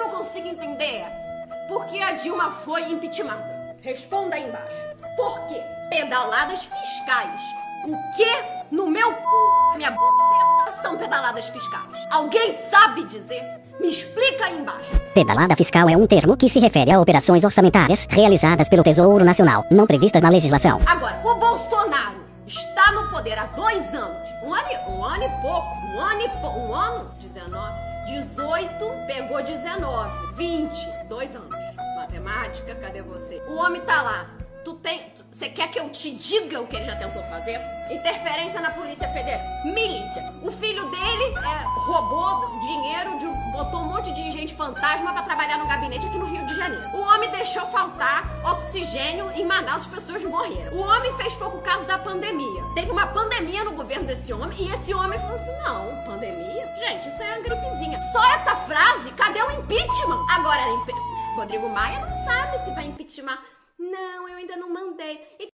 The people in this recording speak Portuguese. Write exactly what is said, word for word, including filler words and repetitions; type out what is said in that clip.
não consigo entender por que a Dilma foi impeachmentada. Responda aí embaixo. Por quê? Pedaladas fiscais. O quê? No meu cu, minha buceta, são pedaladas fiscais. Alguém sabe dizer? Me explica aí embaixo. Pedalada fiscal é um termo que se refere a operações orçamentárias realizadas pelo Tesouro Nacional, não previstas na legislação. Agora, o Bolsonaro está no poder há dois anos. Um ano, e- um ano e pouco. Um ano e pouco. Um ano? dezenove. dezoito, pegou dezenove. vinte. Dois anos. Matemática, cadê você? O homem tá lá. Tu tem... Você quer que eu te diga o que ele já tentou fazer? Interferência na Polícia Federal. Milícia. O filho dele é, roubou dinheiro, de, botou um monte de gente fantasma pra trabalhar no gabinete aqui no Rio de Janeiro. O homem deixou faltar oxigênio em Manaus, as pessoas morreram. O homem fez pouco caso da pandemia. Teve uma pandemia no governo desse homem e esse homem falou assim, não, pandemia? Gente, isso é uma gripezinha. Só essa frase, cadê o impeachment? Agora, Rodrigo Maia não sabe se vai impeachment. Não, eu ainda não mandei.